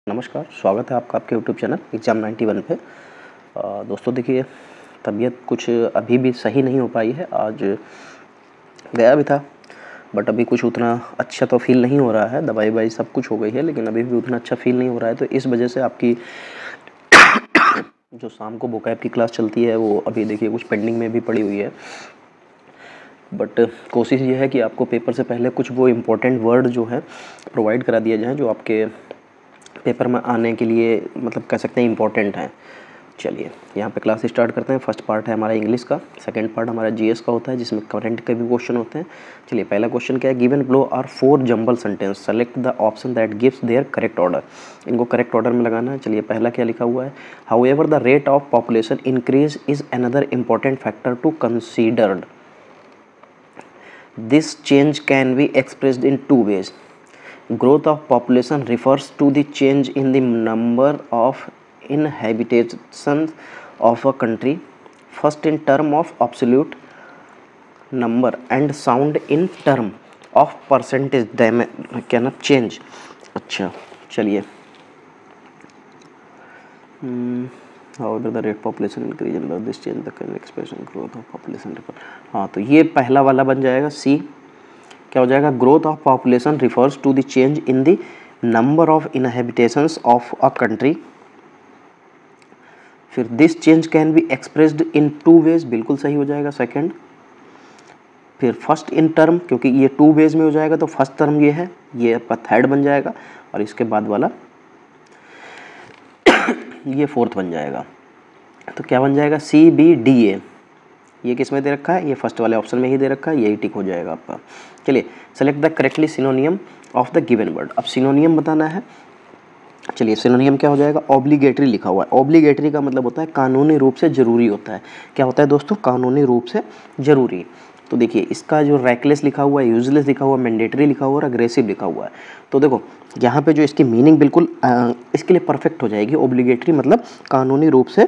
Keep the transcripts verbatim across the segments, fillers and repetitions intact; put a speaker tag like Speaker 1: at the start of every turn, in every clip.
Speaker 1: नमस्कार, स्वागत है आपका आपके YouTube channel exam ninety one पे। आ, दोस्तों देखिए, तबीयत कुछ अभी भी सही नहीं हो पाई है। आज गया भी था बट अभी कुछ उतना अच्छा तो फील नहीं हो रहा है। दवाई ववाई सब कुछ हो गई है लेकिन अभी भी उतना अच्छा फील नहीं हो रहा है। तो इस वजह से आपकी जो शाम को वोकैब की क्लास चलती है वो अभी देखिए कुछ पेंडिंग में भी पड़ी हुई है। बट कोशिश ये है कि आपको पेपर से पहले कुछ वो इम्पोर्टेंट वर्ड जो है प्रोवाइड करा दिया जाए जो आपके पेपर में आने के लिए मतलब कह सकते हैं इम्पोर्टेंट है। चलिए यहाँ पे क्लास स्टार्ट करते हैं। फर्स्ट पार्ट है हमारा इंग्लिश का, सेकंड पार्ट हमारा जीएस का होता है जिसमें करंट के भी क्वेश्चन होते हैं। चलिए पहला क्वेश्चन क्या है, given below are four jumble sentence, select the option that gives their correct order. इनको करेक्ट ऑर्डर में लगाना है। चलिए पहला क्या लिखा हुआ है, however the rate of population increase is another important factor to considered. This change can be expressed in two ways. Growth of population refers to the change in the number of inhabitants of a country, first in term of absolute number and sound in term of percentage क्या ना change। अच्छा चलिए, however the rate population increase and this change the current expression growth of population refer। हाँ तो ये पहला वाला बन जाएगा सी। क्या हो जाएगा, growth of population refers to the change in the number of inhabitations of a country. फिर this change can be expressed in two ways, बिल्कुल सही हो जाएगा सेकंड। फिर फर्स्ट इन टर्म, क्योंकि ये टू वेज में हो जाएगा तो फर्स्ट टर्म ये है, ये आपका थर्ड बन जाएगा और इसके बाद वाला ये फोर्थ बन जाएगा। तो क्या बन जाएगा, सी बी डी ए। ये किस में दे रखा है, ये फर्स्ट वाले ऑप्शन में ही दे रखा है, यही टिक हो जाएगा आपका। चलिए select the correctly synonym of the given word. अब सिनोनियम बताना है। चलिए सिनोनियम क्या हो जाएगा, ऑब्लिगेटरी लिखा हुआ है। ऑब्लिगेटरी का मतलब होता है कानूनी रूप से जरूरी होता है। क्या होता है दोस्तों, कानूनी रूप से जरूरी। तो देखिए इसका जो रैकलेस लिखा हुआ है, यूजलेस लिखा हुआ है, मैंडेटरी लिखा हुआ है और अग्रेसिव लिखा हुआ है। तो देखो यहाँ पे जो इसकी मीनिंग बिल्कुल आ, इसके लिए परफेक्ट हो जाएगी। ऑब्लिगेटरी मतलब कानूनी रूप से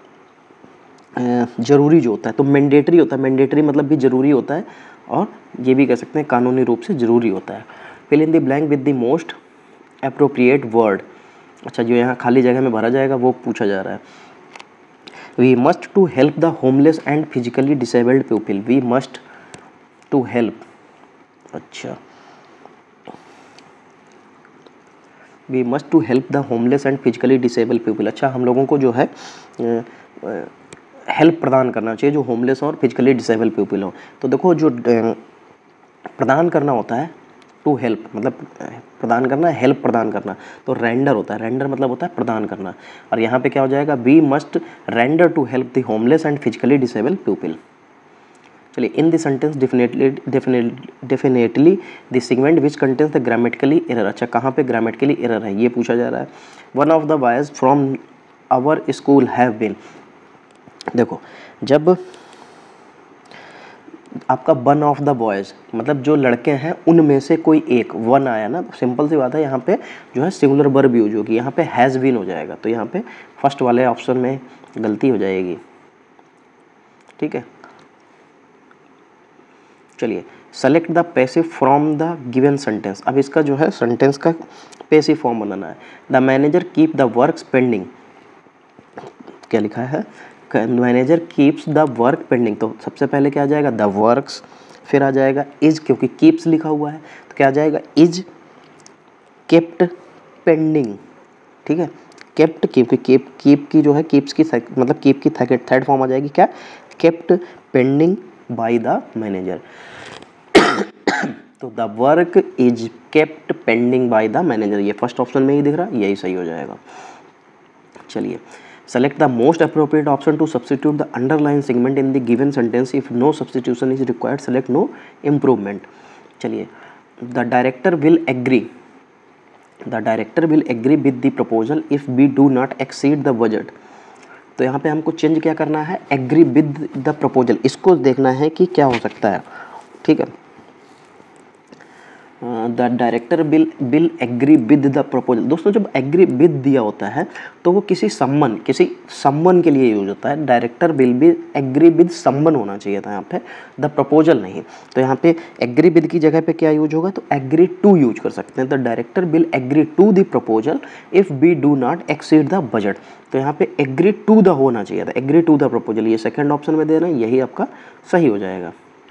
Speaker 1: ज़रूरी जो होता है, तो मैंडेटरी होता है, मैंडेटरी मतलब भी ज़रूरी होता है और ये भी कह सकते हैं कानूनी रूप से ज़रूरी होता है। Fill in the blank with the most appropriate word. अच्छा जो यहाँ खाली जगह में भरा जाएगा वो पूछा जा रहा है। We must to help the homeless and physically disabled people. We must to help, अच्छा we must to help the homeless and physically disabled people. अच्छा हम लोगों को जो है हेल्प प्रदान करना चाहिए जो होमलेस और फिजिकली डिसेबल पीपल हो। तो देखो जो प्रदान करना होता है, टू हेल्प मतलब प्रदान करना, हेल्प प्रदान करना, तो रेंडर होता है। रेंडर मतलब होता है प्रदान करना। और यहाँ पे क्या हो जाएगा, we must render to help the homeless and physically disable people. चलिए in the sentence definitely definitely the segment which contains the grammatically error. अच्छा कहाँ पे ग्रामेटिकली एरर है ये पूछा जा रहा है। One of the boys from our school have been. देखो जब आपका वन ऑफ द बॉयज़ मतलब जो लड़के हैं उनमें से कोई एक, वन आया ना, तो सिंपल सी बात है यहाँ पे जो है सिंगुलर वर्ब यूज होगी, यहाँ पे हैज़ बीन हो जाएगा। तो यहाँ पे फर्स्ट वाले ऑप्शन में गलती हो जाएगी, ठीक है। चलिए select the passive from the given sentence. अब इसका जो है सेंटेंस का पैसिव फॉर्म बनाना है। The manager keep the works pending. क्या लिखा है, manager keeps the work pending. तो सबसे पहले क्या आ जाएगा, द वर्क्स, फिर आ जाएगा इज, क्योंकि कीप्स लिखा हुआ है तो क्या आ जाएगा, इज केप्ट पेंडिंग, ठीक है। केप्ट, क्योंकि कीप कीप की जो है कीप्स की मतलब कीप की थर्ड फॉर्म आ जाएगी क्या, kept pending by the manager. तो the work is kept pending by the manager, ये फर्स्ट ऑप्शन में ही दिख रहा है, यही सही हो जाएगा। चलिए select the most appropriate option to substitute the underlying segment in the given sentence. If no substitution is required, select no improvement. चलिए the director will agree the director will agree with the proposal if we do not exceed the budget. तो यहाँ पे हमको change क्या करना है, agree with the proposal, इसको देखना है कि क्या हो सकता है, ठीक है। The director Bill Bill agree with the proposal. दोस्तों जब एग्री विद दिया होता है तो वो किसी सम्मन किसी सम्मन के लिए यूज होता है। डायरेक्टर बिल भी एग्री विद सम्मन होना चाहिए था यहाँ पे, द प्रपोजल नहीं। तो यहाँ पे एग्री विद की जगह पे क्या यूज होगा, तो एग्री टू यूज कर सकते हैं। The director Bill agree to the proposal if we do not exceed the budget. तो यहाँ पे एग्री टू द होना चाहिए था, एग्री टू द प्रपोजल। ये सेकेंड ऑप्शन में दे रहे हैं, यही आपका सही हो जाएगा।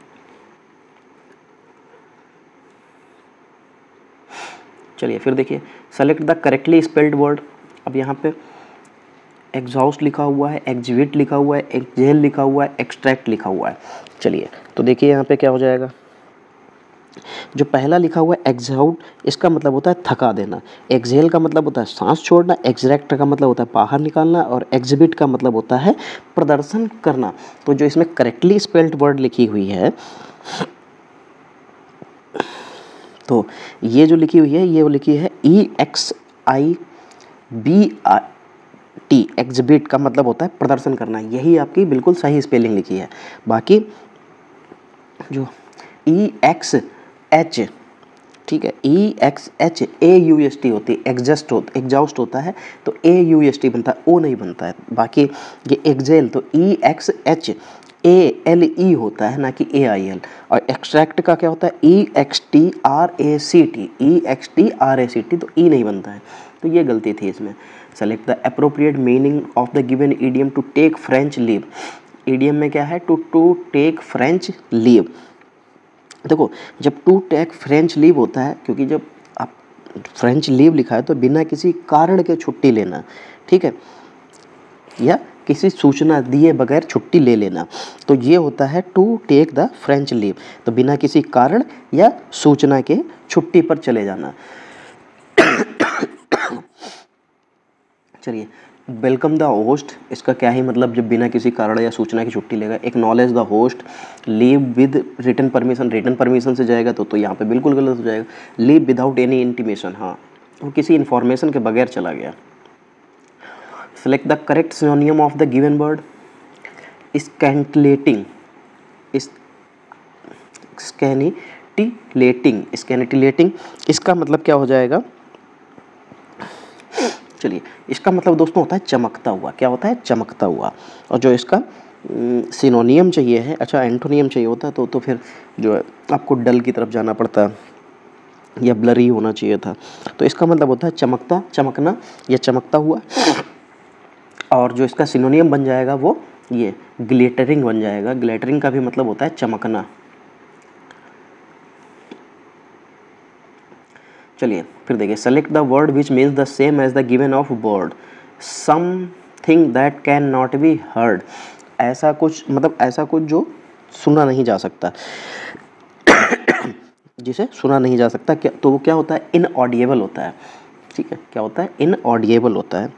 Speaker 1: चलिए फिर देखिए, select the correctly spelled word. अब यहाँ पे एग्जॉस्ट लिखा हुआ है, एग्जिबिट लिखा हुआ है, एक्सहेल लिखा हुआ है, एक्सट्रैक्ट लिखा हुआ है। चलिए तो देखिए यहाँ पे क्या हो जाएगा। जो पहला लिखा हुआ है एग्जॉस्ट, इसका मतलब होता है थका देना। एक्सहेल का मतलब होता है सांस छोड़ना। एक्सट्रैक्ट का मतलब होता है बाहर निकालना। और एग्जिबिट का मतलब होता है प्रदर्शन करना। तो जो इसमें करेक्टली स्पेल्ड वर्ड लिखी हुई है, तो ये जो लिखी हुई है, ये वो लिखी है E X I B I T. Exhibit का मतलब होता है प्रदर्शन करना। यही आपकी बिल्कुल सही स्पेलिंग लिखी है। बाकी जो ई एक्स एच, ठीक है, E X H A U S T होती है, एग्जस्ट हो एग्जॉस्ट होता है तो ए यू एस टी बनता है, ओ नहीं बनता है। बाकी ये एक्सहेल तो E X H A L E होता है, ना कि ए आई एल। और एक्सट्रैक्ट का क्या होता है, E X T R A C T, E X T R A C T, तो ई नहीं बनता है। तो ये गलती थी इसमें। Select the appropriate meaning of the given idiom to take French leave. Idiom में क्या है, to to take French leave. देखो जब टू टेक फ्रेंच लीव होता है, क्योंकि जब आप फ्रेंच लीव लिखा है तो बिना किसी कारण के छुट्टी लेना, ठीक है, या किसी सूचना दिए बगैर छुट्टी ले लेना, तो ये होता है to take the French leave. तो बिना किसी कारण या सूचना के छुट्टी पर चले जाना। चलिए, वेलकम द होस्ट, इसका क्या ही मतलब, जब बिना किसी कारण या सूचना की छुट्टी लेगा। Acknowledge the host, leave with written permission, written permission से जाएगा तो तो यहाँ पे बिल्कुल गलत हो जाएगा। लीव विदाउट एनी इंटीमेशन, हाँ, वो किसी इन्फॉर्मेशन के बगैर चला गया। Select the correct synonym of the given word. Scintillating, scintillating, scintillating, इसका मतलब क्या हो जाएगा। चलिए, इसका मतलब दोस्तों होता है चमकता हुआ। क्या होता है, चमकता हुआ। और जो इसका सिनोनियम चाहिए है, अच्छा एंटोनियम चाहिए होता है, तो तो फिर जो है आपको डल की तरफ जाना पड़ता या ब्लरी होना चाहिए था। तो इसका मतलब होता है चमकता, चमकना या चमकता हुआ। और जो इसका सिनोनियम बन जाएगा वो ये ग्लिटरिंग बन जाएगा। ग्लिटरिंग का भी मतलब होता है चमकना। चलिए फिर देखिए, select the word which means the same as the given of word. Something that can not be heard, ऐसा कुछ, मतलब ऐसा कुछ जो सुना नहीं जा सकता, जिसे सुना नहीं जा सकता। क्या, तो वो क्या होता है, इनऑडिएबल होता है। ठीक है, क्या होता है, इनऑडिएबल होता है।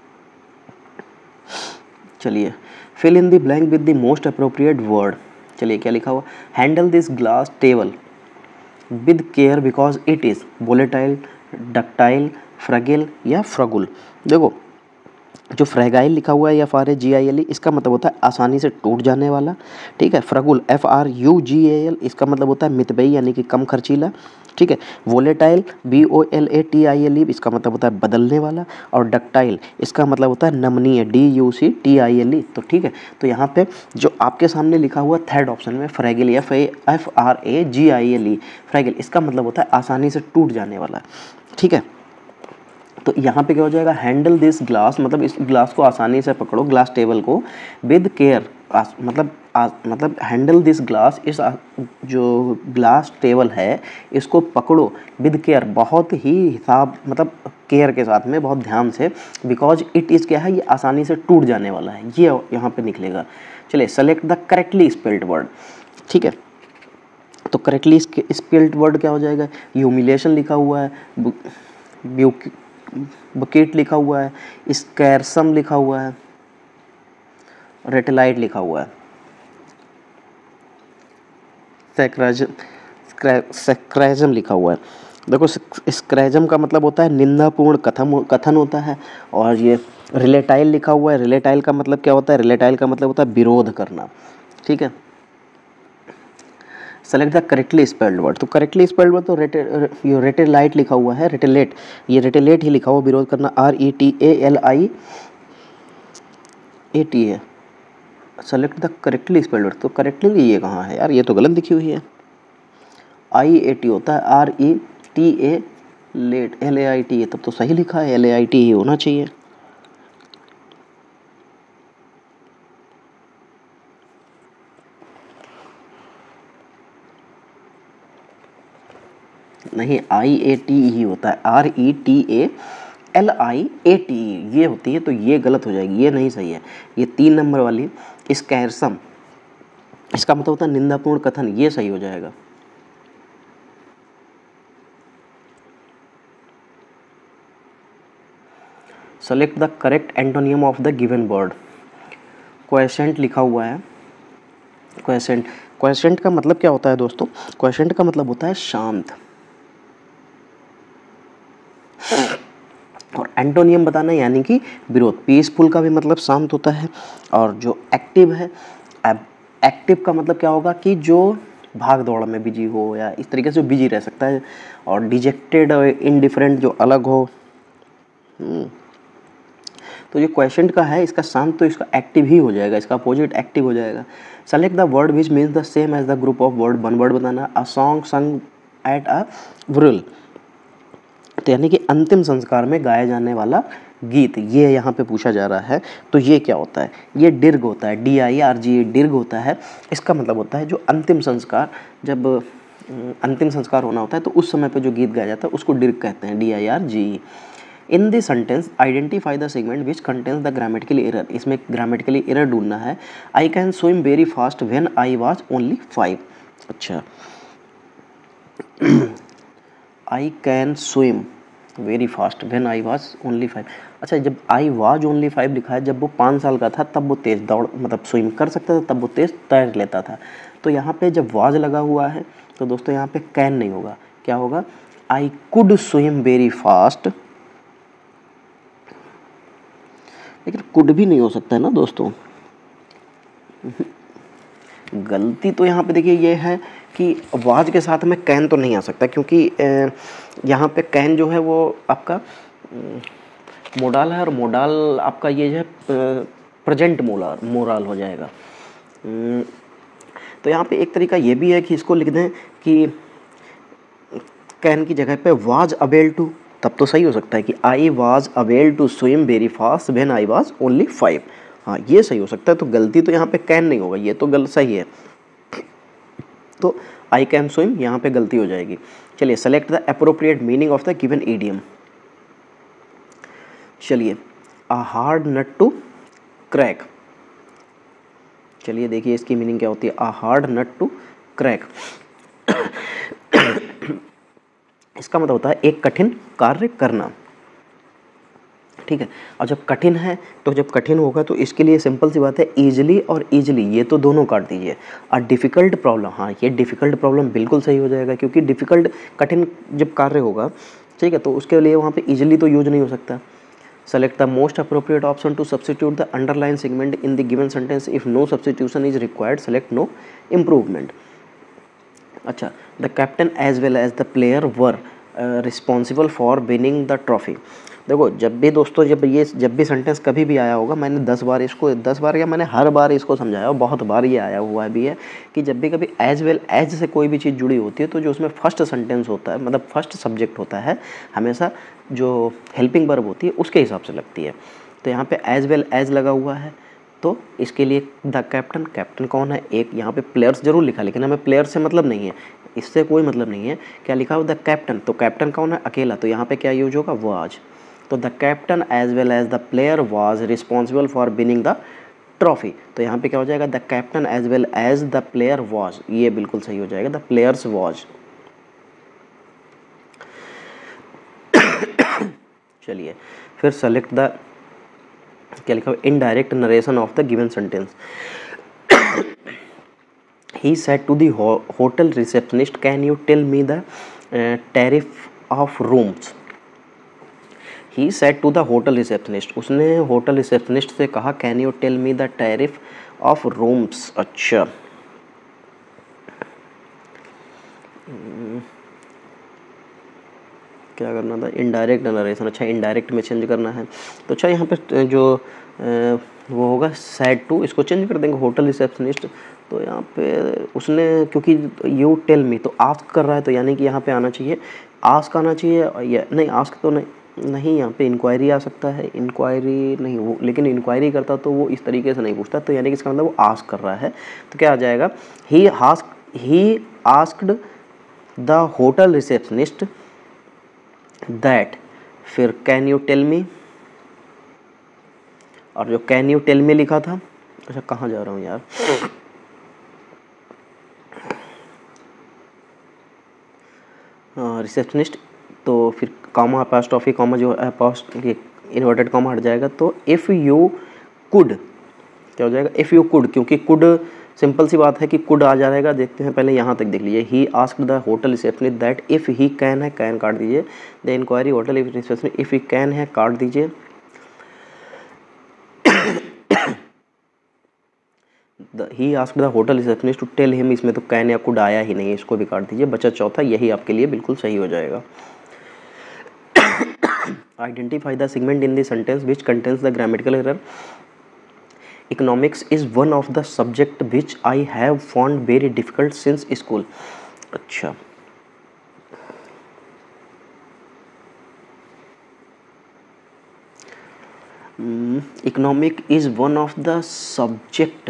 Speaker 1: चलिए, fill in the blank with the most appropriate word. चलिए क्या लिखा हुआ, handle this glass table with care because it is volatile, ductile, fragile या फ्रगुल। देखो जो फ्रेगाइल लिखा हुआ है या फार जी आई एल ई, इसका मतलब होता है आसानी से टूट जाने वाला। ठीक है, frugal F R U G A L, इसका मतलब होता है मितबई यानी कि कम खर्चीला। ठीक है, volatile B O L A T I L E, इसका मतलब होता है बदलने वाला। और डक्टाइल, इसका मतलब होता है नमनीय, D U C T I L E. तो ठीक है, तो यहाँ पे जो आपके सामने लिखा हुआ थर्ड ऑप्शन में fragile, F A F R A G I L E, fragile, इसका मतलब होता है आसानी से टूट जाने वाला। ठीक है, तो यहाँ पे क्या हो जाएगा, हैंडल दिस ग्लास, मतलब इस ग्लास को आसानी से पकड़ो, ग्लास टेबल को, विद केयर, मतलब आ, मतलब हैंडल दिस ग्लास, इस आ, जो ग्लास टेबल है इसको पकड़ो, विद केयर, बहुत ही हिसाब, मतलब केयर के साथ में, बहुत ध्यान से। बिकॉज इट इज़ क्या है, ये आसानी से टूट जाने वाला है, ये यहाँ पे निकलेगा। चलिए, select the correctly spelled word. ठीक है, तो करेक्टली स्पेल्ड वर्ड क्या हो जाएगा, ह्यूमिलेशन लिखा हुआ है, ब्यूक बकेट लिखा हुआ है, स्कैरसम लिखा हुआ है, रेटेलाइट लिखा हुआ है, सैक्राजम लिखा हुआ है। देखो स्क्रैजम का मतलब होता है निंदापूर्ण कथन कथन होता है। और ये रिलेटाइल लिखा हुआ है, रिलेटाइल का मतलब क्या होता है, रिलेटाइल का मतलब होता है विरोध करना। ठीक है, select the correctly spelled word, तो करेक्टली स्पेल्ड वर्ड तो रेटे रेटेलाइट लिखा हुआ है, रेटेलेट, ये रेटेलेट ही लिखा हुआ, विरोध करना R E T A L I A T है। Select the correctly spelled word, तो करेक्टली ये कहाँ है यार, ये तो गलत लिखी हुई है। आई ए टी होता है, R E T A late, L A I T है, तब तो सही लिखा है, एल ए आई टी ही होना चाहिए। नहीं, आई ए टी ही होता है, R E T A L I A T ये होती है, तो ये गलत हो जाएगी, ये नहीं सही है। ये तीन नंबर वाली स्कैरसम, इसका मतलब होता है निंदापूर्ण कथन, ये सही हो जाएगा। Select the correct antonym of the given word, question लिखा हुआ है, क्वेश्चन, क्वेश्चन का मतलब क्या होता है दोस्तों, क्वेश्चन का मतलब होता है शांत, और एंटोनियम बताना यानी कि विरोध। पीसफुल का भी मतलब शांत होता है, और जो एक्टिव है, एक्टिव का मतलब क्या होगा कि जो भाग दौड़ में बिजी हो या इस तरीके से बिजी रह सकता है, और डिजेक्टेड और इनडिफरेंट जो अलग हो। तो जो क्वेश्चन का है इसका शांत, तो इसका एक्टिव ही हो जाएगा, इसका अपोजिट एक्टिव हो जाएगा। Select the word which means the same as the group of words, one word बताना, अ सॉन्ग संग एट अ व्रिल, तो यानी कि अंतिम संस्कार में गाया जाने वाला गीत, ये यहाँ पे पूछा जा रहा है। तो ये क्या होता है, ये डिर्ग होता है, डी आई आर जी, डिर्ग होता है। इसका मतलब होता है जो अंतिम संस्कार, जब अंतिम संस्कार होना होता है तो उस समय पे जो गीत गाया जाता है उसको डिर्ग कहते हैं, D I R G. In this sentence identify the segment which contains the grammatical error, इसमें ग्रामेटिकली एरर ढूंढना है। I can swim very fast when I was only five, अच्छा I can swim very fast when I was only five, अच्छा जब आई was only five लिखा है, जब वो पाँच साल का था तब वो तेज़ दौड़ मतलब स्विम कर सकता था, तब वो तेज़ तैर लेता था। तो यहाँ पे जब वाज लगा हुआ है तो दोस्तों यहाँ पे कैन नहीं होगा, क्या होगा, I could swim very fast, लेकिन कुड भी नहीं हो सकता है ना दोस्तों। गलती तो यहाँ पे देखिए ये है कि वाज के साथ में कैन तो नहीं आ सकता, क्योंकि यहाँ पे कैन जो है वो आपका मोडाल है, और मोडाल आपका ये जो है प्रेजेंट मोडाल मोराल हो जाएगा। तो यहाँ पे एक तरीका ये भी है कि इसको लिख दें कि कैन की जगह पे वाज अवेल टू, तब तो सही हो सकता है कि I was able to swim very fast when I was only five, हाँ ये सही हो सकता है। तो गलती तो यहाँ पे कैन नहीं होगा, ये तो गलत सही है, तो आई कैन स्विम यहाँ पे गलती हो जाएगी। चलिए, select the appropriate meaning of the given idiom, चलिए a hard nut to crack, चलिए देखिए इसकी मीनिंग क्या होती है, a hard nut to crack. इसका मतलब होता है एक कठिन कार्य करना, ठीक है। और जब कठिन है तो जब कठिन होगा तो इसके लिए सिंपल सी बात है, ईजिली और ईजिली ये तो दोनों काट दीजिए। और डिफ़िकल्ट प्रॉब्लम, हाँ ये डिफ़िकल्ट प्रॉब्लम बिल्कुल सही हो जाएगा, क्योंकि डिफ़िकल्ट कठिन जब कार्य होगा, ठीक है, तो उसके लिए वहाँ पे ईजिली तो यूज नहीं हो सकता। Select the most appropriate option to substitute the underline segment in the given sentence, if no substitution is required select no improvement. अच्छा, the captain as well as the player were responsible for winning the trophy. देखो जब भी दोस्तों जब ये जब भी sentence कभी भी आया होगा, मैंने दस बार इसको दस बार या मैंने हर बार इसको समझाया, बहुत बार ये आया हुआ भी है कि जब भी कभी एज वेल एज से कोई भी चीज़ जुड़ी होती है तो जो उसमें फर्स्ट सेंटेंस होता है, मतलब फर्स्ट सब्जेक्ट होता है, हमेशा जो हेल्पिंग वर्ब होती है उसके हिसाब से लगती है। तो यहाँ पे एज वेल एज लगा हुआ है, तो इसके लिए द कैप्टन, कैप्टन कौन है, एक यहाँ पे प्लेयर्स जरूर लिखा, लेकिन हमें प्लेयर से मतलब नहीं है, इससे कोई मतलब नहीं है। क्या लिखा हो, द कैप्टन, तो कैप्टन कौन है, अकेला, तो यहाँ पे क्या यूज होगा, वाज। तो the captain as well as the player was responsible for winning the trophy, तो यहाँ पे क्या हो जाएगा, the captain as well as the player was, ये बिल्कुल सही हो जाएगा, द प्लेयर्स वाज। चलिए फिर सेलेक्ट द, क्या लिखा हुआ, indirect narration of the given sentence. He said to the hotel receptionist, can you tell me the uh, tariff of rooms? He said to the hotel receptionist, उसने hotel receptionist से कहा, can you tell me the tariff of rooms। अच्छा, क्या करना था, indirect narration, अच्छा indirect में change करना है। तो अच्छा यहाँ पे जो आ, वो होगा सैड टू, इसको चेंज कर देंगे होटल रिसेप्शनिस्ट। तो यहाँ पे उसने क्योंकि यू टेल मी तो आस्क कर रहा है, तो यानी कि यहाँ पे आना चाहिए आस्क आना चाहिए, या नहीं आस्क तो नहीं नहीं यहाँ पे इंक्वायरी आ सकता है, इंक्वायरी नहीं वो, लेकिन इंक्वायरी करता तो वो इस तरीके से नहीं पूछता, तो यानी कि इसका मतलब वो आस्क कर रहा है। तो क्या आ जाएगा, he ask he asked the hotel receptionist that, फिर कैन यू टेल मी, और जो कैन यू टेल मी लिखा था, अच्छा कहाँ जा रहा हूँ यार, रिसेप्शनिस्ट, तो फिर कॉमा अपोस्ट्रोफी कॉमा जो अपोस्ट इन्वर्टेड कॉमा हट जाएगा, तो इफ़ यू कुड क्या हो जाएगा, इफ़ यू कुड, क्योंकि कुड सिंपल सी बात है कि कुड आ जाएगा। देखते हैं पहले यहाँ तक देख लीजिए, he asked the hotel receptionist that if he can है, कैन काट दीजिए, the inquiry hotel receptionist if he can है काट दीजिए, he asked the hotel receptionist to tell him, इसमें तो कैन या कुड आया ही नहीं, इसको भी काट दीजिए, बचा चौथा, यही आपके लिए बिल्कुल सही हो जाएगा। Identify the segment in the sentence which contains the grammatical error. Economics is one of the subject which I have found very difficult since school. अच्छा economic is one of the subject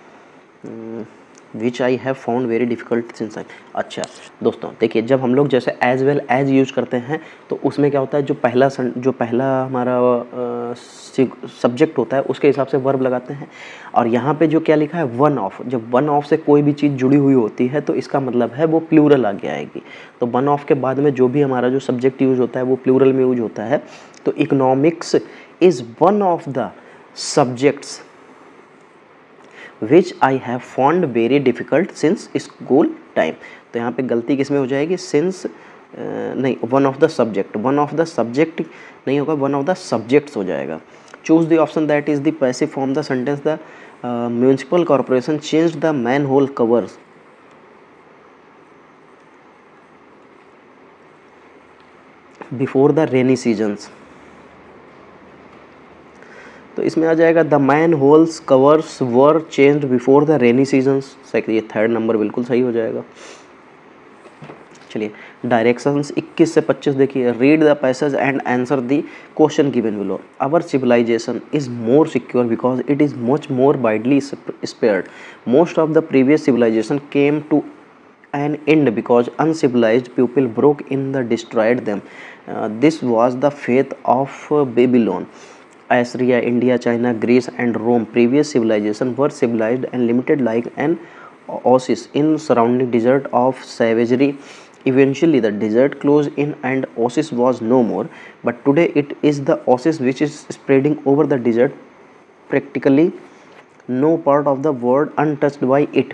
Speaker 1: which I have found very difficult since I. अच्छा दोस्तों देखिए, जब हम लोग जैसे as well as use करते हैं तो उसमें क्या होता है, जो पहला जो पहला हमारा सब्जेक्ट होता है उसके हिसाब से वर्ब लगाते हैं, और यहाँ पे जो क्या लिखा है वन ऑफ, जब वन ऑफ से कोई भी चीज़ जुड़ी हुई होती है तो इसका मतलब है वो प्लूरल आगे आएगी। तो वन ऑफ के बाद में जो भी हमारा जो सब्जेक्ट यूज होता है वो प्लूरल में यूज होता है। तो economics is one of the subjects which I have found very difficult since school time. तो यहाँ पे गलती किस में हो जाएगी, सिंस नहीं, one of the subject, one of the subject नहीं होगा, वन ऑफ द सब्जेक्ट्स हो जाएगा। Choose the option that is the passive form the sentence the municipal corporation change the manhole covers before the rainy seasons. तो इसमें आ जाएगा the manholes covers were changed before the rainy seasons. ये third number बिल्कुल सही हो जाएगा। चलिए डायरेक्शंस इक्कीस से पच्चीस देखिए, read the passage and answer the question given below. Our civilization is more secure because it is much more widely spread. Most of the previous civilization came to an end because uncivilized people broke in the destroyed them. Uh, this was the fate of uh, Babylon. Assyria, India, China, Greece and Rome. Previous civilization were civilized and limited like an oasis in surrounding desert of savagery. Eventually the desert closed in and oasis was no more. But today it is the oasis which is spreading over the desert. Practically no part of the world untouched by it.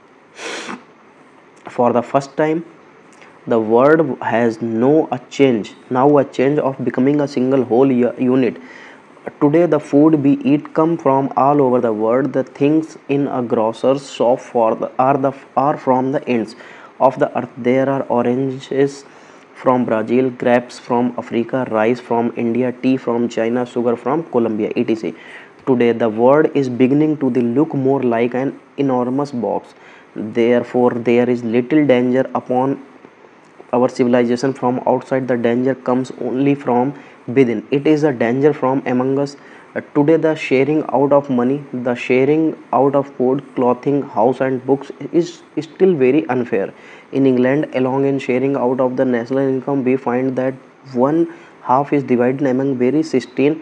Speaker 1: For the first time the world has no a change now a change of becoming a single whole unit. Today the food we eat come from all over the world. The things in a grocer's shop for the, are the are from the ends of the earth. There are oranges from Brazil, grapes from Africa, rice from India, tea from China, sugar from Colombia, et cetera. Today the world is beginning to look more like an enormous box. Therefore there is little danger upon our civilization from outside. The danger comes only from within. It is a danger from among us. Uh, today the sharing out of money, the sharing out of food, clothing, house and books is still very unfair. In England along in sharing out of the national income we find that one half is divided among very sixteen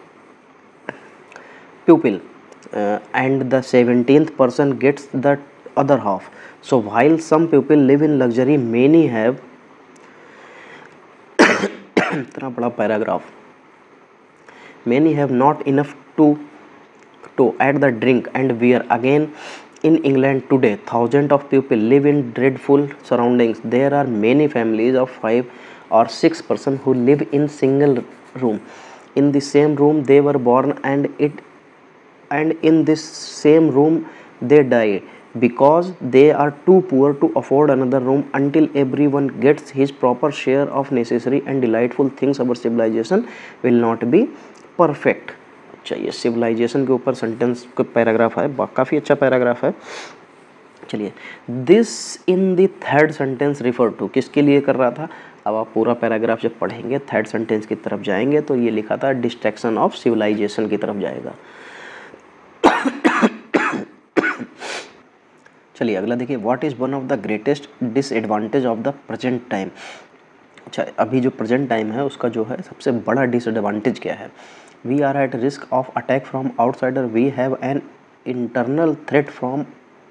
Speaker 1: people uh, and the seventeenth person gets the other half. So while some people live in luxury, many have इतना बड़ा paragraph, many have not enough to to add the drink and wear. Again in England today thousands of people live in dreadful surroundings. There are many families of five or six persons who live in single room. In the same room they were born and it and in this same room they die. Because they are too poor to afford another room until everyone gets his proper share of necessary and delightful things our civilization will not be perfect. चलिए civilization के ऊपर sentence का paragraph है, काफ़ी अच्छा paragraph है। चलिए, this in the third sentence refer to, किसके लिए कर रहा था? अब आप पूरा पैराग्राफ जब पढ़ेंगे थर्ड सेंटेंस की तरफ जाएंगे तो ये लिखा था डिस्ट्रैक्शन ऑफ सिविलाइजेशन की तरफ जाएगा। चलिए अगला देखिए, what is one of the greatest disadvantage of the present time. अच्छा, अभी जो प्रेजेंट टाइम है उसका जो है सबसे बड़ा डिसएडवांटेज क्या है? We are at risk of attack from outsider, we have an internal threat from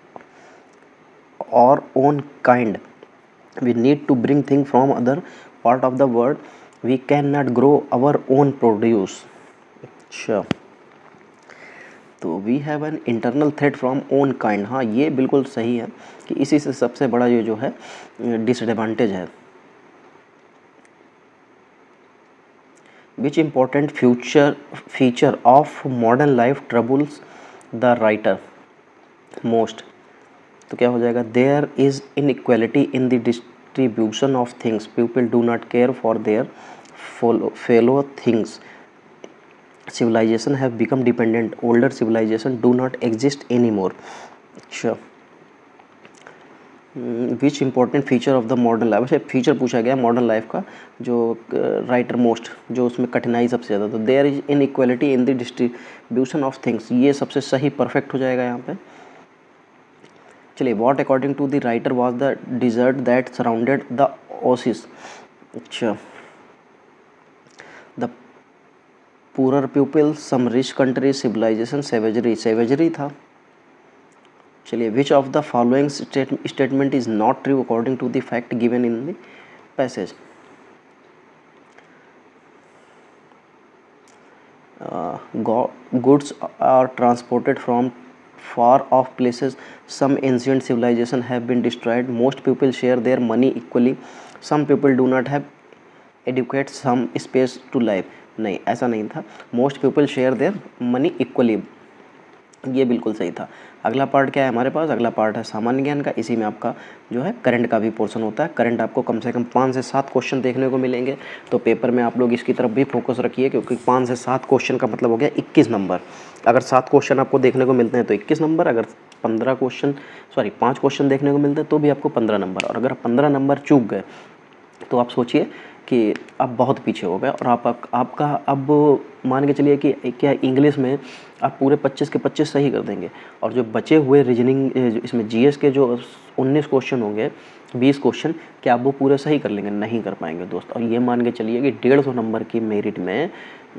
Speaker 1: our own kind, we need to bring things from other part of the world, we cannot grow our own produce। अच्छा, तो we have an internal threat from own kind, हाँ ये बिल्कुल सही है कि इसी से सबसे बड़ा ये जो है डिसएडवांटेज है। Which important future feature of modern life troubles the writer most, तो क्या हो जाएगा? There is inequality in the distribution of things, people do not care for their fellow things, civilization have become dependent, older civilization do not exist anymore। अच्छा, which important feature of the modern life, अच्छा feature पूछा गया modern life का जो writer uh, most, जो उसमें कठिनाई सबसे ज़्यादा, तो there is inequality in the distribution of things, ये सबसे सही परफेक्ट हो जाएगा यहाँ पे। चलिए, what according to the writer was the desert that surrounded the oasis. अच्छा, the poor people, some rich country, civilization, savagery, savagery था। चलिए, which of the following statement is not true according to the fact given in the passage. Goods are transported from far off places, some ancient civilization have been destroyed, most people share their money equally, some people do not have adequate some space to live। नहीं, ऐसा नहीं था, most people share their money equally, ये बिल्कुल सही था। अगला part क्या है हमारे पास? अगला पार्ट है सामान्य ज्ञान का, इसी में आपका जो है करंट का भी पोर्शन होता है। करंट आपको कम से कम पाँच से सात क्वेश्चन देखने को मिलेंगे, तो पेपर में आप लोग इसकी तरफ भी फोकस रखिए, क्योंकि पाँच से सात क्वेश्चन का मतलब हो गया इक्कीस नंबर। अगर सात क्वेश्चन आपको देखने को मिलते हैं तो इक्कीस नंबर, अगर पंद्रह क्वेश्चन सॉरी पाँच क्वेश्चन देखने को मिलते हैं तो भी आपको पंद्रह नंबर, और अगर पंद्रह नंबर चूक गए तो आप सोचिए कि आप बहुत पीछे हो गए, और आप आपका अब मान के चलिए कि क्या इंग्लिश में आप पूरे पच्चीस के पच्चीस सही कर देंगे, और जो बचे हुए रीजनिंग इसमें जीएस के जो उन्नीस क्वेश्चन होंगे, बीस क्वेश्चन, क्या आप वो पूरे सही कर लेंगे? नहीं कर पाएंगे दोस्त। और ये मान के चलिए कि डेढ़ सौ नंबर की मेरिट में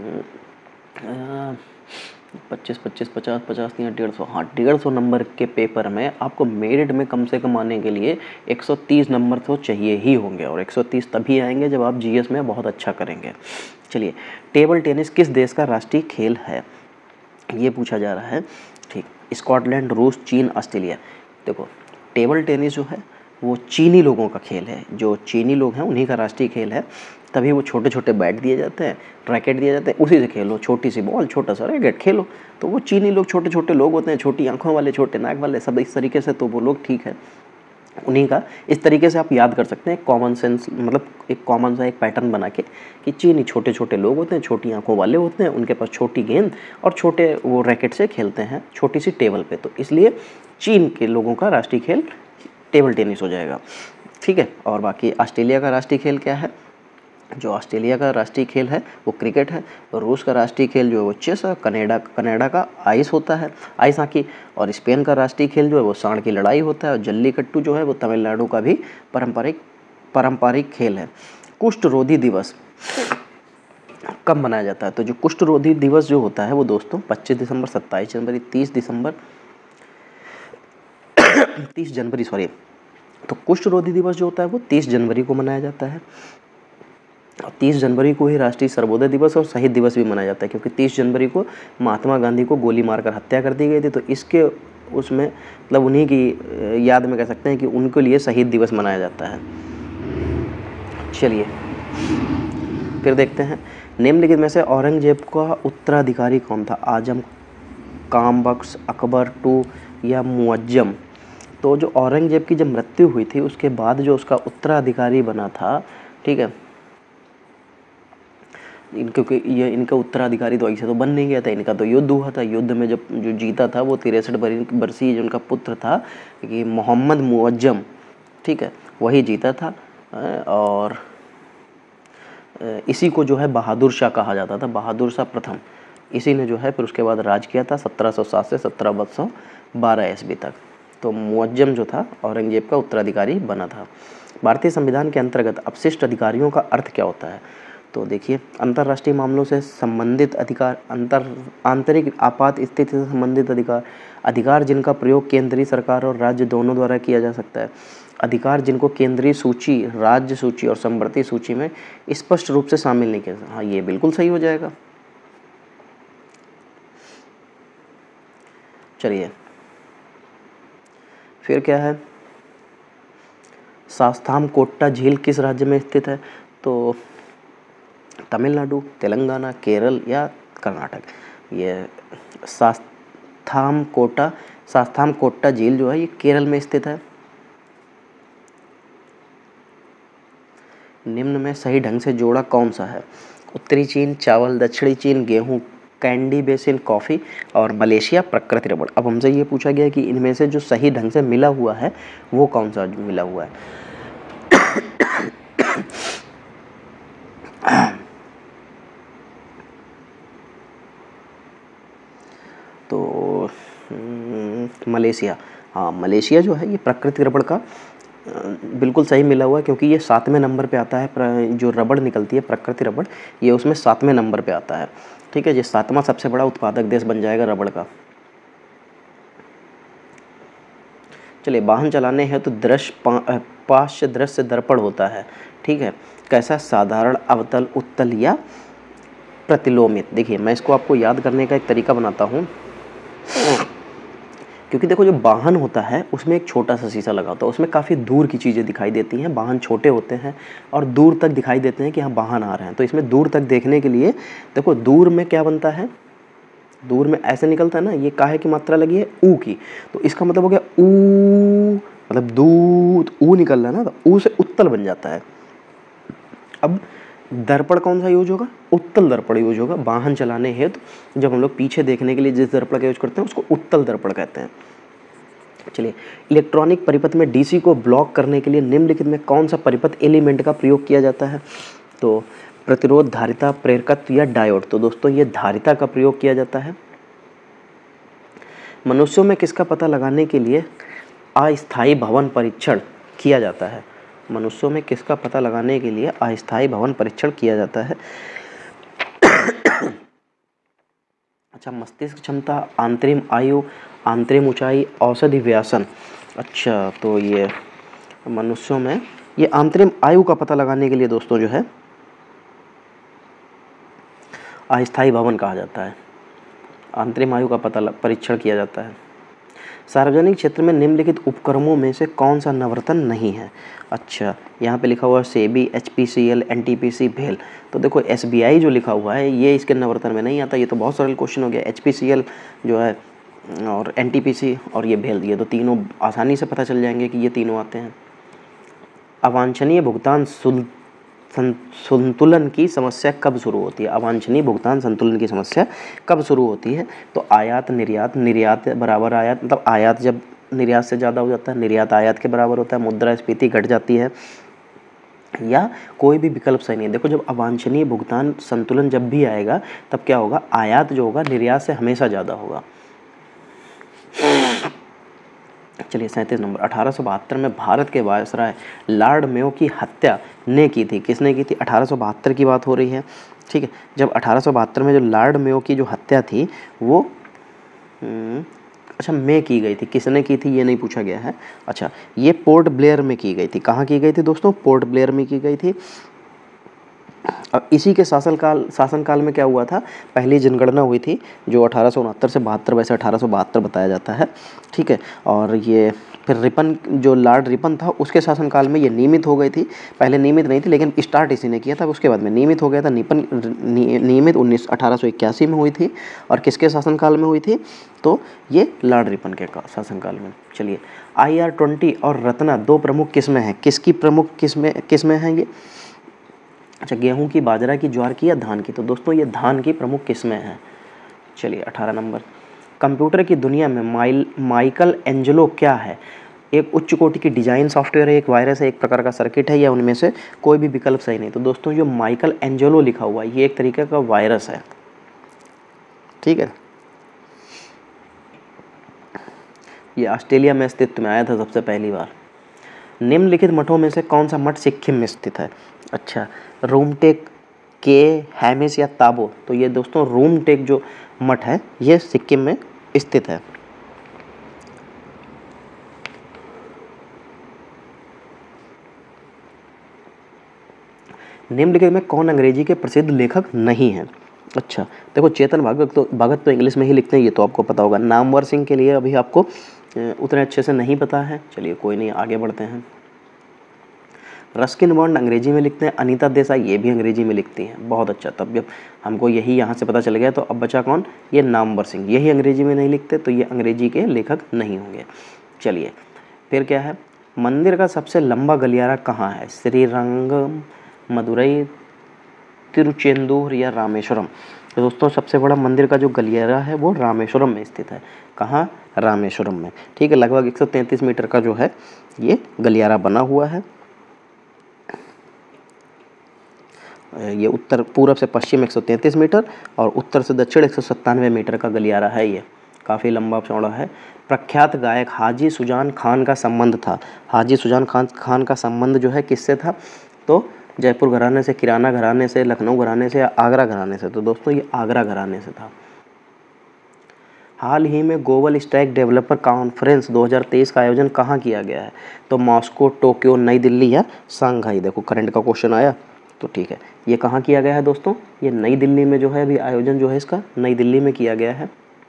Speaker 1: पच्चीस पच्चीस पचास पचास या डेढ़ सौ हाँ डेढ़ सौ नंबर के पेपर में आपको मेरिट में कम से कम आने के लिए एक सौ तीस नंबर तो चाहिए ही होंगे, और एक सौ तीस तभी आएंगे जब आप जीएस में बहुत अच्छा करेंगे। चलिए, टेबल टेनिस किस देश का राष्ट्रीय खेल है? ये पूछा जा रहा है। ठीक, स्कॉटलैंड, रूस, चीन, ऑस्ट्रेलिया। देखो, टेबल टेनिस जो है वो चीनी लोगों का खेल है, जो चीनी लोग हैं उन्हीं का राष्ट्रीय खेल है, तभी वो छोटे छोटे बैट दिए जाते हैं, रैकेट दिए जाते हैं, उसी से खेलो, छोटी सी बॉल, छोटा सा रैकेट खेलो। तो वो चीनी लोग छोटे छोटे लोग होते हैं, छोटी आंखों वाले, छोटे नाक वाले, सब इस तरीके से, तो वो लोग ठीक है, उन्हीं का इस तरीके से आप याद कर सकते हैं। कॉमन सेंस मतलब एक कॉमन सा एक पैटर्न बना के कि चीनी छोटे छोटे लोग होते हैं, छोटी आंखों वाले होते हैं, उनके पास छोटी गेंद और छोटे वो रैकेट से खेलते हैं छोटी सी टेबल पे, तो इसलिए चीन के लोगों का राष्ट्रीय खेल टेबल टेनिस हो जाएगा। ठीक है, और बाकी ऑस्ट्रेलिया का राष्ट्रीय खेल क्या है? जो ऑस्ट्रेलिया का राष्ट्रीय खेल है वो क्रिकेट है, रूस का राष्ट्रीय खेल जो है वो चेस है, कनाडा कनाडा का आइस होता है, आइस हॉकी, और स्पेन का राष्ट्रीय खेल जो है वो सांड की लड़ाई होता है, और जल्लीकट्टू जो है वो तमिलनाडु का भी पारंपरिक पारंपरिक खेल है। कुष्ठ रोधी दिवस कब मनाया जाता है? तो जो कुष्ठ रोधी दिवस जो होता है वो दोस्तों पच्चीस दिसंबर, सत्ताईस जनवरी, तीस दिसंबर तीस जनवरी सॉरी तो कुष्ठ रोधी दिवस जो होता है वो तीस जनवरी को मनाया जाता है। तीस जनवरी को ही राष्ट्रीय सर्वोदय दिवस और शहीद दिवस भी मनाया जाता है, क्योंकि तीस जनवरी को महात्मा गांधी को गोली मारकर हत्या कर दी गई थी, तो इसके उसमें मतलब उन्हीं की याद में कह सकते हैं कि उनके लिए शहीद दिवस मनाया जाता है। चलिए फिर देखते हैं, निम्नलिखित में से औरंगजेब का उत्तराधिकारी कौन था? आजम, कामबख्श, अकबर टू या मुअज्जम? तो जो औरंगजेब की जब मृत्यु हुई थी उसके बाद जो उसका उत्तराधिकारी बना था, ठीक है, क्योंकि ये इनका उत्तराधिकारी तो ऐसे तो बन नहीं गया था, इनका तो युद्ध हुआ था। युद्ध में जब जो जीता था वो तिरसठ वर्षीय जो उनका पुत्र था कि मोहम्मद मुअज्जम, ठीक है, वही जीता था। और इसी को जो है बहादुर शाह कहा जाता था, बहादुर शाह प्रथम। इसी ने जो है फिर उसके बाद राज किया था सत्रह सौ सात से सत्रह सौ बारह ईस्वी तक। तो मुअज्जम जो था औरंगजेब का उत्तराधिकारी बना था। भारतीय संविधान के अंतर्गत अपशिष्ट अधिकारियों का अर्थ क्या होता है? तो देखिए, अंतर्राष्ट्रीय मामलों से संबंधित अधिकार, अंतर आंतरिक आपात स्थिति से संबंधित अधिकार, अधिकार जिनका प्रयोग केंद्रीय सरकार और राज्य दोनों द्वारा किया जा सकता है, अधिकार जिनको केंद्रीय सूची, राज्य सूची और समवर्ती सूची में स्पष्ट रूप से शामिल नहीं किया। हाँ, ये बिल्कुल सही हो जाएगा। चलिए, फिर क्या है, शास्तामकोट्टा झील किस राज्य में स्थित है? तो तमिलनाडु, तेलंगाना, केरल या कर्नाटक। ये शास्तामकोट्टा शास्तामकोट्टा झील जो है ये केरल में स्थित है। निम्न में सही ढंग से जोड़ा कौन सा है? उत्तरी चीन चावल, दक्षिणी चीन गेहूं, कैंडी बेसिन कॉफ़ी और मलेशिया प्रकृति रबड़। अब हमसे ये पूछा गया कि इनमें से जो सही ढंग से मिला हुआ है वो कौन सा मिला हुआ है? तो मलेशिया, हाँ मलेशिया जो है ये प्रकृति रबड़ का बिल्कुल सही मिला हुआ है, क्योंकि ये सातवें नंबर पे आता है। जो रबड़ निकलती है प्रकृति रबड़, ये उसमें सातवें नंबर पे आता है, ठीक है। ये सातवां सबसे बड़ा उत्पादक देश बन जाएगा रबड़ का। चलिए, वाहन चलाने हैं तो दृश्य पार्श्व दृश्य दर्पण होता है, ठीक है। कैसा? साधारण, अवतल, उत्तल या प्रतिलोमित। देखिए, मैं इसको आपको याद करने का एक तरीका बनाता हूँ, क्योंकि देखो जो वाहन होता है उसमें एक छोटा सा शीशा लगा होता है, उसमें काफ़ी दूर की चीज़ें दिखाई देती हैं। वाहन छोटे होते हैं और दूर तक दिखाई देते हैं कि हाँ वाहन आ रहे हैं। तो इसमें दूर तक देखने के लिए देखो, दूर में क्या बनता है, दूर में ऐसे निकलता है ना, ये काहे की मात्रा लगी है? ऊ की। तो इसका मतलब हो गया ऊ, मतलब दूर, ऊ निकल रहा है ना, तो ऊ से उत्तल बन जाता है। अब दर्पण कौन सा यूज होगा? उत्तल दर्पण यूज होगा वाहन चलाने हेतु। तो जब हम लोग पीछे देखने के लिए जिस दर्पण का यूज करते हैं उसको उत्तल दर्पण कहते हैं। चलिए, इलेक्ट्रॉनिक परिपथ में डीसी को ब्लॉक करने के लिए निम्नलिखित में कौन सा परिपथ एलिमेंट का प्रयोग किया जाता है? तो प्रतिरोध, धारिता, प्रेरकत्व या डायोड। तो दोस्तों ये धारिता का प्रयोग किया जाता है। मनुष्यों में किसका पता लगाने के लिए अस्थायी भवन परीक्षण किया जाता है? मनुष्यों में किसका पता लगाने के लिए अस्थायी भवन परीक्षण किया जाता है? अच्छा, मस्तिष्क क्षमता, आंतरिक आयु, आंतरिक ऊंचाई, औषधि व्यासन। अच्छा, तो ये मनुष्यों में ये आंतरिक आयु का पता लगाने के लिए दोस्तों जो है अस्थायी भवन कहा जाता है। आंतरिक आयु का पता परीक्षण किया जाता है। सार्वजनिक क्षेत्र में निम्नलिखित उपक्रमों में से कौन सा नवर्तन नहीं है? अच्छा, यहाँ पे लिखा हुआ है सेबी, एचपीसीएल, एनटीपीसी, भेल। तो देखो एसबीआई जो लिखा हुआ है ये इसके नवर्तन में नहीं आता। ये तो बहुत सरल क्वेश्चन हो गया। एचपीसीएल जो है और एनटीपीसी और ये भेल, ये तो तीनों आसानी से पता चल जाएंगे कि ये तीनों आते हैं। अवांछनीय भुगतान संतुलन की समस्या कब शुरू होती है? अवांछनीय भुगतान संतुलन की समस्या कब शुरू होती है? तो आयात निर्यात, निर्यात बराबर आयात, मतलब आयात जब निर्यात से ज़्यादा हो जाता है, निर्यात आयात के बराबर होता है, मुद्रास्फीति घट जाती है, या कोई भी विकल्प सही नहीं है। देखो, जब अवांछनीय भुगतान संतुलन जब भी आएगा तब क्या होगा? आयात जो होगा निर्यात से हमेशा ज़्यादा होगा। चलिए, सैंतीस नंबर, अठारह सौ बहत्तर में भारत के वायसराय लॉर्ड मेयो की हत्या ने की थी। किसने की थी? अठारह सौ बहत्तर की बात हो रही है, ठीक है। जब अठारह सौ बहत्तर में जो लॉर्ड मेयो की जो हत्या थी वो अच्छा में की गई थी। किसने की थी ये नहीं पूछा गया है। अच्छा, ये पोर्ट ब्लेयर में की गई थी। कहाँ की गई थी दोस्तों? पोर्ट ब्लेयर में की गई थी। अब इसी के शासनकाल शासनकाल में क्या हुआ था? पहली जनगणना हुई थी जो अठारह सौ उनहत्तर से बहत्तर, वैसे अठारह सौ बहत्तर बताया जाता है, ठीक है। और ये फिर रिपन जो लॉर्ड रिपन था उसके शासनकाल में ये नियमित हो गई थी। पहले नियमित नहीं थी लेकिन स्टार्ट इसी ने किया था, उसके बाद में नियमित हो गया था। निपन नियमित उन्नीस अठारह सौ इक्यासी में हुई थी और किसके शासनकाल में हुई थी, तो ये लॉर्ड रिपन के शासनकाल में। चलिए, आई आर ट्वेंटी और रत्ना दो प्रमुख किस्में हैं, किसकी प्रमुख किस्में किस्में हैं ये? अच्छा, गेहूं की, बाजरा की, ज्वार की या धान की? तो दोस्तों ये धान की प्रमुख किस्में हैं। चलिए, अठारह नंबर, कंप्यूटर की दुनिया में माइल माइकल एंजेलो क्या है? एक उच्च कोटि की डिजाइन सॉफ्टवेयर है, एक वायरस है, एक प्रकार का सर्किट है, या उनमें से कोई भी विकल्प सही नहीं। तो दोस्तों जो माइकल एंजेलो लिखा हुआ है ये एक तरीके का वायरस है, ठीक है। ये ऑस्ट्रेलिया में अस्तित्व में आया था सबसे पहली बार। निम्नलिखित मठों में से कौन सा मठ सिक्किम में स्थित है? अच्छा, रूमटेक, के, हैमिस या ताबो? तो ये दोस्तों रूमटेक जो मठ है ये सिक्किम में स्थित है। निम्नलिखित में कौन अंग्रेजी के प्रसिद्ध लेखक नहीं है? अच्छा, देखो चेतन भगत तो भगत तो इंग्लिश में ही लिखते हैं, ये तो आपको पता होगा। नामवर सिंह के लिए अभी आपको उतने अच्छे से नहीं पता है, चलिए कोई नहीं, आगे बढ़ते हैं। रस्किन बॉन्ड अंग्रेजी में लिखते हैं, अनीता देसाई ये भी अंग्रेजी में लिखती हैं। बहुत अच्छा, तब जब हमको यही यहाँ से पता चल गया तो अब बचा कौन? ये नामवर सिंह, यही अंग्रेजी में नहीं लिखते, तो ये अंग्रेजी के लेखक नहीं होंगे। चलिए, फिर क्या है? मंदिर का सबसे लंबा गलियारा कहाँ है? श्रीरंगम, मदुरई, तिरुचेंदूर या रामेश्वरम? तो दोस्तों सबसे बड़ा मंदिर का जो गलियारा है वो रामेश्वरम में स्थित है। कहाँ? रामेश्वरम में, ठीक है। लगभग एक सौ तैंतीस मीटर का जो है ये गलियारा बना हुआ है। ये उत्तर पूरब से पश्चिम एक सौ तैंतीस मीटर और उत्तर से दक्षिण एक सौ सत्तानवे मीटर का गलियारा है, ये काफ़ी लंबा चौड़ा है। प्रख्यात गायक हाजी सुजान खान का संबंध था। हाजी सुजान खान खान का संबंध जो है किससे था? तो जयपुर घराने से, किराना घराने से, लखनऊ घराने से या आगरा घराने से? तो दोस्तों ये आगरा घराने से था। हाल ही में ग्लोबल स्टैक डेवलपर कॉन्फ्रेंस दो हज़ार तेईस का आयोजन कहाँ किया गया है? तो मॉस्को, टोक्यो, नई दिल्ली या शंघाई? देखो करंट का क्वेश्चन आया तो ठीक है, ये कहाँ किया गया है दोस्तों? ये नई दिल्ली में जो है अभी आयोजन जो है इसका नई दिल्ली में किया गया है।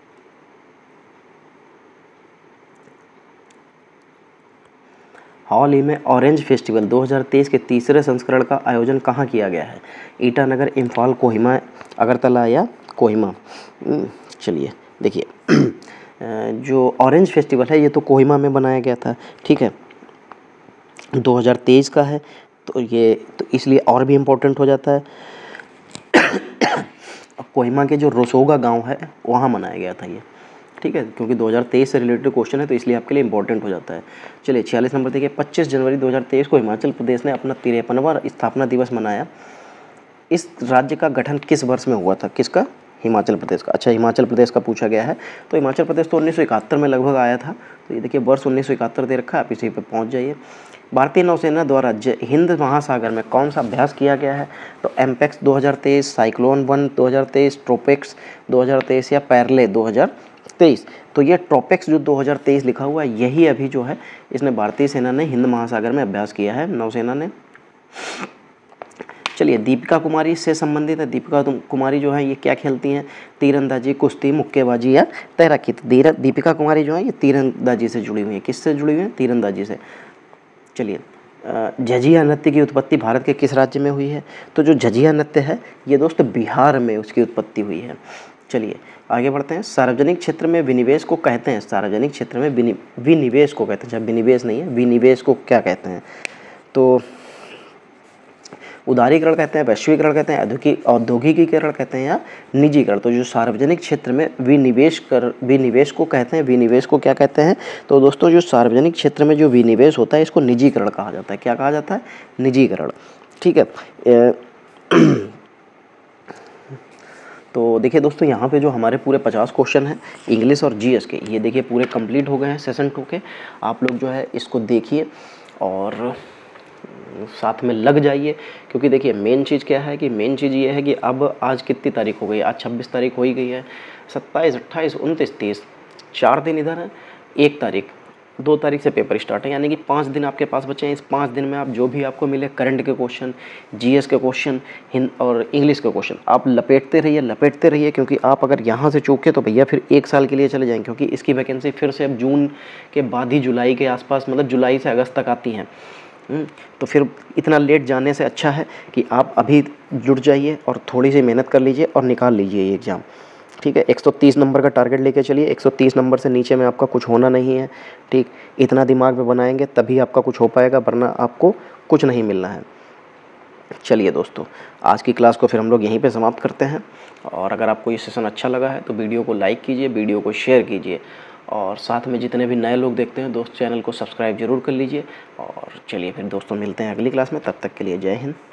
Speaker 1: हाल ही में ऑरेंज फेस्टिवल दो हज़ार तेईस के तीसरे संस्करण का आयोजन कहाँ किया गया है? ईटानगर, इम्फाल, कोहिमा, अगरतला या कोहिमा? चलिए देखिए, जो ऑरेंज फेस्टिवल है ये तो कोहिमा में बनाया गया था, ठीक है, दो हज़ार तेईस का है, तो ये तो इसलिए और भी इम्पोर्टेंट हो जाता है। कोहिमा के जो रोसोगा गांव है वहाँ मनाया गया था ये, ठीक है, क्योंकि दो हज़ार तेईस से रिलेटेड क्वेश्चन है तो इसलिए आपके लिए इंपॉर्टेंट हो जाता है। चलिए छियालीस नंबर देखिए, पच्चीस जनवरी दो हज़ार तेईस को हिमाचल प्रदेश ने अपना तिरपनवां स्थापना दिवस मनाया। इस राज्य का गठन किस वर्ष में हुआ था? किसका? हिमाचल प्रदेश का। अच्छा, हिमाचल प्रदेश का पूछा गया है, तो हिमाचल प्रदेश तो उन्नीस सौ इकहत्तर में लगभग आया था, तो ये देखिए वर्ष उन्नीस सौ इकहत्तर दे रखा है, आप इसी पर पहुँच जाइए। भारतीय नौसेना द्वारा हिंद महासागर में कौन सा अभ्यास किया गया है? तो एम्पेक्स दो हज़ार तेईस, साइक्लोन वन दो हज़ार तेईस, ट्रोपेक्स दो हज़ार तेईस या पैरले दो हज़ार तेईस? तो ये ट्रोपेक्स जो दो हज़ार तेईस लिखा हुआ है यही अभी जो है इसने भारतीय सेना ने हिंद महासागर में अभ्यास किया है, नौसेना ने। चलिए, दीपिका कुमारी से संबंधित है। दीपिका कुमारी जो है ये क्या खेलती हैं? तीरंदाजी, कुश्ती, मुक्केबाजी या तैराकी? तो दीपिका कुमारी जो है ये तीरंदाजी से जुड़ी हुई है। किससे जुड़ी हुई है? तीरंदाजी से। चलिए, झझिया नृत्य की उत्पत्ति भारत के किस राज्य में हुई है? तो जो झझिया नृत्य है ये दोस्त बिहार में उसकी उत्पत्ति हुई है। चलिए आगे बढ़ते हैं। सार्वजनिक क्षेत्र में विनिवेश को कहते हैं, सार्वजनिक क्षेत्र में विनिवेश को कहते हैं, जब विनिवेश नहीं है, विनिवेश को क्या कहते हैं? तो उदारीकरण कहते हैं, वैश्वीकरण कहते हैं, औद्योगिकीकरण कहते हैं या निजीकरण? तो जो सार्वजनिक क्षेत्र में विनिवेश कर विनिवेश को कहते हैं, विनिवेश को क्या कहते हैं? तो दोस्तों जो सार्वजनिक क्षेत्र में जो विनिवेश होता है इसको निजीकरण कहा जाता है। क्या कहा जाता है? निजीकरण, ठीक है। तो देखिए दोस्तों, यहाँ पे जो हमारे पूरे पचास क्वेश्चन हैं इंग्लिश और जीएस के, ये देखिए पूरे कंप्लीट हो गए हैं सेशन टू के। आप लोग जो है इसको देखिए और साथ में लग जाइए, क्योंकि देखिए मेन चीज़ क्या है कि मेन चीज़ ये है कि अब आज कितनी तारीख हो गई? आज छब्बीस तारीख हो ही गई है। सत्ताईस, अट्ठाईस, उनतीस, तीस, चार दिन इधर है, एक तारीख दो तारीख से पेपर स्टार्ट है, यानी कि पाँच दिन आपके पास बचे हैं। इस पाँच दिन में आप जो भी आपको मिले करंट के क्वेश्चन, जीएस के क्वेश्चन, हिंद और इंग्लिश के क्वेश्चन आप लपेटते रहिए लपेटते रहिए क्योंकि आप अगर यहाँ से चूके तो भैया फिर एक साल के लिए चले जाएंगे, क्योंकि इसकी वैकेंसी फिर से अब जून के बाद ही जुलाई के आसपास, मतलब जुलाई से अगस्त तक आती हैं। तो फिर इतना लेट जाने से अच्छा है कि आप अभी जुट जाइए और थोड़ी सी मेहनत कर लीजिए और निकाल लीजिए ये एग्ज़ाम, ठीक है। एक सौ तीस नंबर का टारगेट लेके चलिए, एक सौ तीस नंबर से नीचे में आपका कुछ होना नहीं है, ठीक। इतना दिमाग में बनाएंगे तभी आपका कुछ हो पाएगा, वरना आपको कुछ नहीं मिलना है। चलिए दोस्तों, आज की क्लास को फिर हम लोग यहीं पे समाप्त करते हैं। और अगर आपको ये सेशन अच्छा लगा है तो वीडियो को लाइक कीजिए, वीडियो को शेयर कीजिए, और साथ में जितने भी नए लोग देखते हैं दोस्त चैनल को सब्सक्राइब जरूर कर लीजिए। और चलिए फिर दोस्तों, मिलते हैं अगली क्लास में, तब तक के लिए जय हिंद।